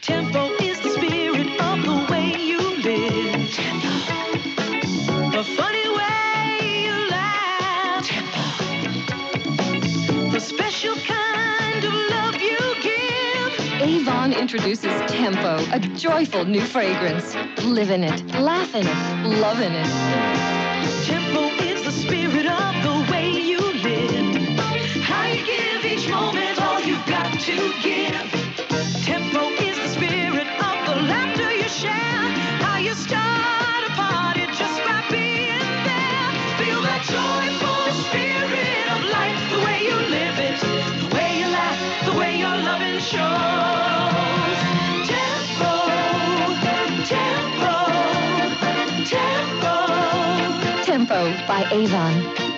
Tempo is the spirit of the way you live. Tempo. The funny way you laugh. Tempo. The special kind of love you give. Avon introduces Tempo, a joyful new fragrance. Live in it, laugh in it, love in it. Tempo is the spirit of the way you live. How you give each moment all you've got to give. Tempo is the spirit of the laughter you share. How you start a party just by being there. Feel that joyful spirit of life, the way you live it, the way you laugh, the way your loving shows. Tempo, tempo, tempo. Tempo by Avon.